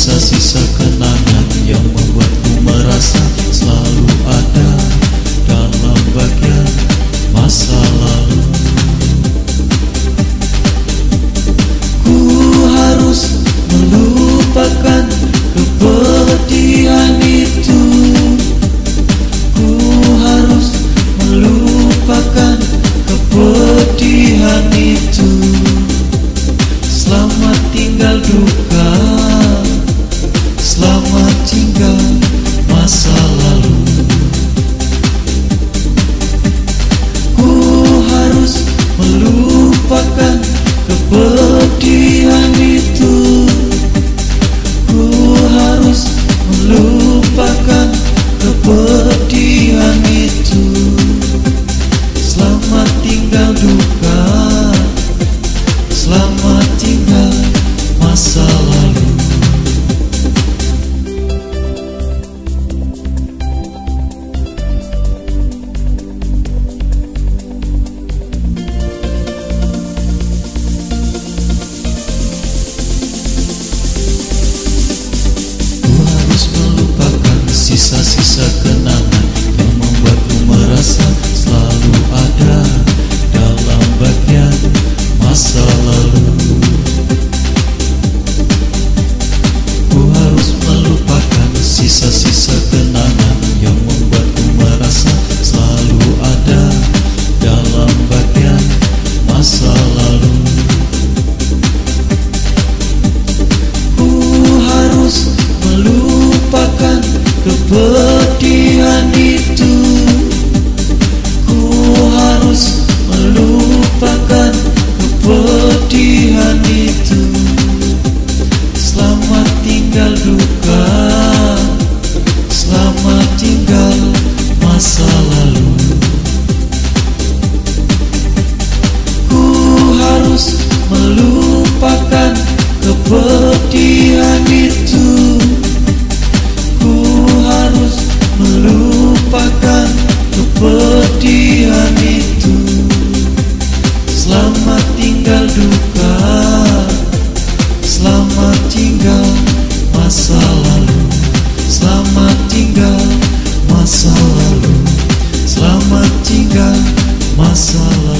sisa-sisa kenangan yang membuatku merasa selalu ada dalam bagian masa lalu. Ku harus melupakan kepedihan itu. Ku harus melupakan kepedihan itu. Selamat tinggal duka, selamat tinggal masa lalu. Ku harus melupakan kepedihan itu. Ku harus melupakan kepedihan itu. Selamat tinggal duka, selamat tinggal masa lalu. Ku harus melupakan sisa-sisa kenangan yang membuatku merasa selalu ada dalam bagian masa lalu. Ku harus melupakan sisa-sisa kenangan yang membuatku merasa selalu ada dalam bagian masa lalu. Ku harus melupakan kepedihan itu. Ku harus melupakan kepedihan itu. Selamat tinggal duka, selamat tinggal masa lalu. Ku harus melupakan kepedihan itu. Ku harus melupakan kepedihan itu. Selamat tinggal duka, selamat tinggal masa lalu. Selamat tinggal masa lalu. Selamat tinggal masa lalu.